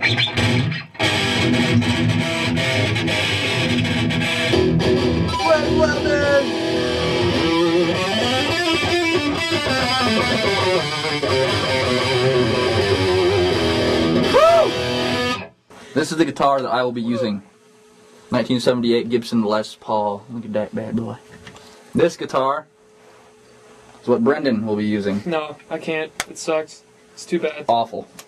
This is the guitar that I will be using. 1978 Gibson Les Paul. Look at that bad boy. This guitar is what Brendan will be using. No, I can't. It sucks. It's too bad. Awful.